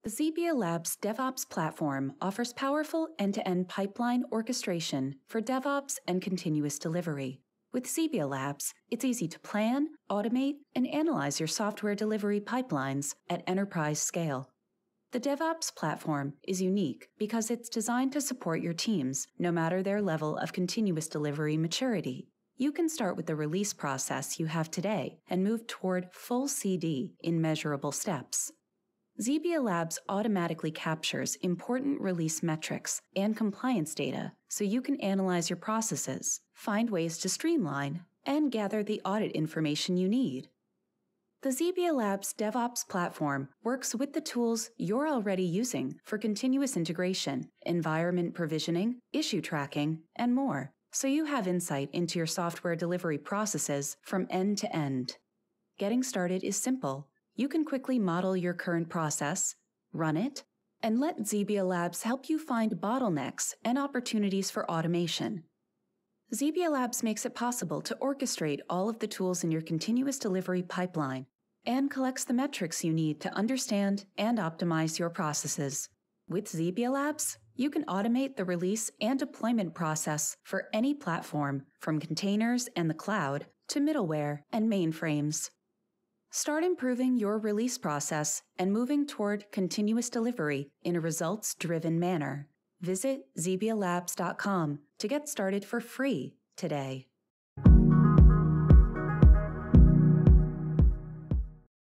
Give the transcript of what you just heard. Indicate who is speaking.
Speaker 1: The XebiaLabs DevOps Platform offers powerful end-to-end pipeline orchestration for DevOps and continuous delivery. With XebiaLabs, it's easy to plan, automate, and analyze your software delivery pipelines at enterprise scale. The DevOps platform is unique because it's designed to support your teams, no matter their level of continuous delivery maturity. You can start with the release process you have today and move toward full CD in measurable steps. XebiaLabs automatically captures important release metrics and compliance data so you can analyze your processes, find ways to streamline, and gather the audit information you need. The XebiaLabs DevOps Platform works with the tools you're already using for continuous integration, environment provisioning, issue tracking, and more, so you have insight into your software delivery processes from end to end. Getting started is simple. You can quickly model your current process, run it, and let XebiaLabs help you find bottlenecks and opportunities for automation. XebiaLabs makes it possible to orchestrate all of the tools in your continuous delivery pipeline and collects the metrics you need to understand and optimize your processes. With XebiaLabs, you can automate the release and deployment process for any platform, from containers and the cloud to middleware and mainframes. Start improving your release process and moving toward continuous delivery in a results-driven manner. Visit XebiaLabs.com to get started for free today.